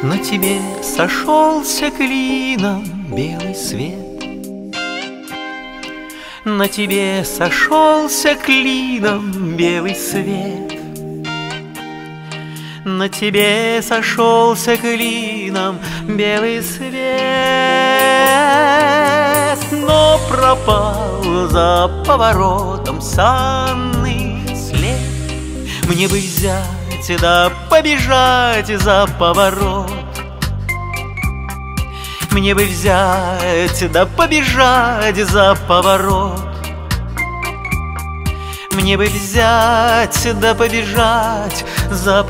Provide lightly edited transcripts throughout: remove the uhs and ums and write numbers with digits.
На тебе сошелся клином белый свет. На тебе сошелся клином белый свет. На тебе сошелся клином белый свет. Но пропал за поворотом санный след. Мне бы взять да побежать за поворот. Мне бы взять да побежать за поворот. Мне бы взять да побежать за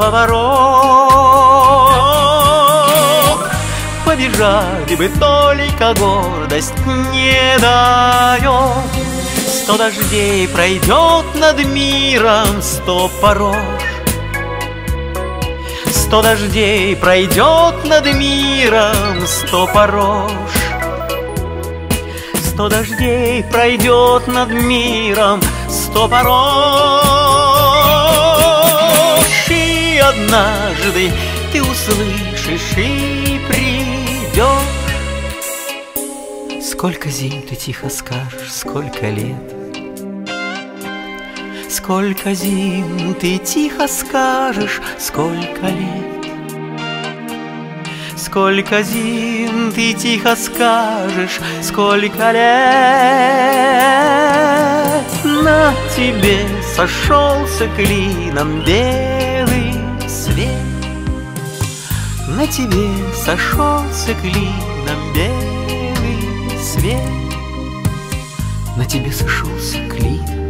поворот. Побежать бы только гордость не дает. 100 дождей пройдет над миром 100 порож. 100 дождей пройдет над миром 100 порож. 100 дождей пройдет над миром 100 порож. И однажды ты услышишь и придешь. Сколько зим ты тихо скажешь, сколько лет. Сколько зим ты тихо скажешь, сколько лет. Сколько зим ты тихо скажешь, сколько лет. На тебе сошелся клином белый свет. На тебе сошелся клином белый свет. На тебе сошелся клином